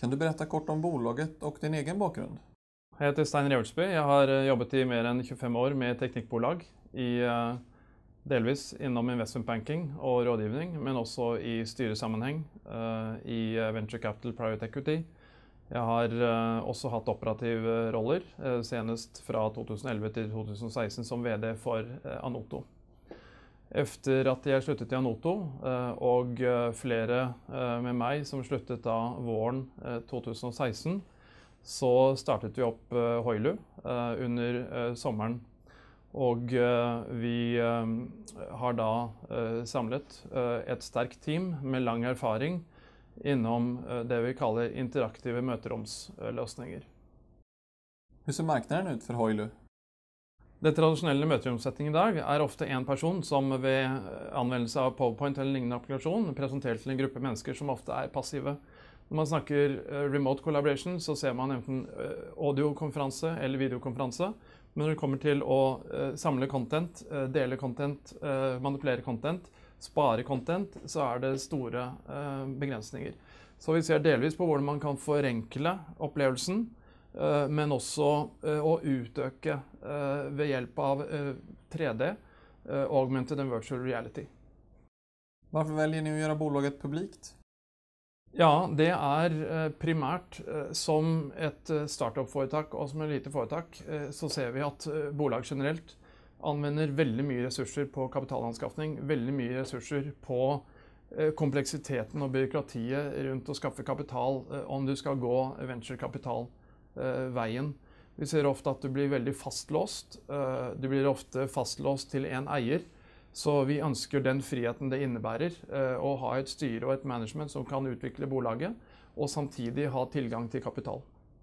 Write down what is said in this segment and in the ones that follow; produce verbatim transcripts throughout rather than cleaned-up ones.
Kan du berätta kort om bolaget och din egen bakgrund? Jeg heter Stein Reulsby. Jeg har jobbet i mer enn tjuefem år med teknikkbolag, i delvis innom investment banking og rådgivning, men også i styresammenheng, i venture capital private equity. Jeg har også hatt operative roller, senest fra to tusen elleve til to tusen seksten som V D for Anoto. Efter at jeg sluttet i Anoto, og flere med meg som sluttet da våren to tusen seksten, så startet vi opp Hoilu under sommeren. Og vi har da samlet et sterkt team med lang erfaring innom det vi kaller interaktive møteromsløsninger. Hur ser marknaden ut for Hoilu? Det tradisjonelle møteromsetting i dag er ofte en person som ved anvendelse av PowerPoint eller lignende applikasjon presenterer til en gruppe mennesker som ofte er passive. Når man snakker remote collaboration, så ser man enten audiokonferanse eller videokonferanse. Men når det kommer til å samle content, dele content, manipulere content, spare content, så er det store begrensninger. Så vi ser delvis på hvordan man kan forenkle opplevelsen, men også å utøke ved hjelp av tre D, augmented and virtual reality. Varför väljer ni att göra bolaget publikt? Ja, det er primært som et startup-foretak og som et lite foretak, så ser vi at bolag generelt anvender veldig mye ressurser på kapitalanskaffning, veldig mye ressurser på kompleksiteten og byråkratiet rundt å skaffe kapital om du skal gå venturekapitalveien. Vi ser ofte at du blir veldig fastlåst, du blir ofte fastlåst til en eier, så vi ønsker den friheten det innebærer å ha et styre og et management som kan utvikle bolaget, og samtidig ha tilgang til kapital.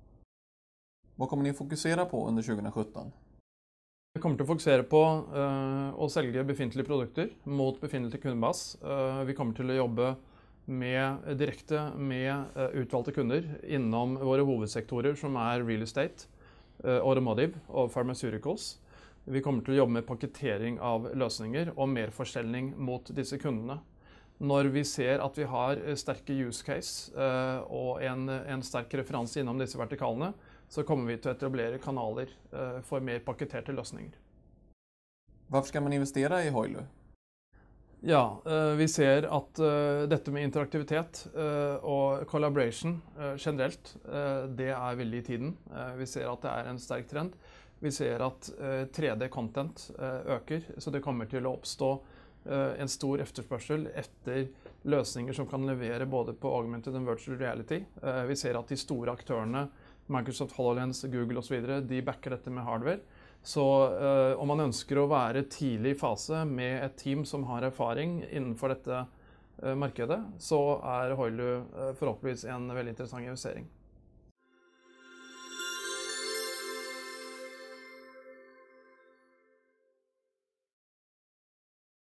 Hva kommer ni fokusere på under tjugo sjutton? Vi kommer til å fokusere på uh, å selge befintlige produkter mot befintlig kundebas. Uh, vi kommer til å jobbe med, direkte med uh, utvalgte kunder innom våre hovedsektorer som er real estate, uh, automotive og pharmaceuticals. Vi kommer til å jobbe med paketering av løsninger og merforselgning mot disse kundene. Når vi ser at vi har sterke use case uh, og en, en sterk referanse innom disse vertikalene, så kommer vi til å etablere kanaler uh, for mer paketerte løsninger. Hvorfor skal man investere i Hoilu? Ja, uh, vi ser at uh, dette med interaktivitet uh, og collaboration uh, generelt, uh, det er veldig i tiden. Uh, vi ser at det er en sterk trend. Vi ser at uh, tre D-content uh, øker, så det kommer til å oppstå uh, en stor efterspørsel etter løsninger som kan levere både på augmented and virtual reality. Uh, vi ser at de store aktørene, Microsoft HoloLens, Google og så videre, de backer dette med hardware. Så uh, om man ønsker å være tidlig i fase med et team som har erfaring innenfor dette uh, markedet, så er Hoilu uh, forhåpentligvis en veldig interessant investering.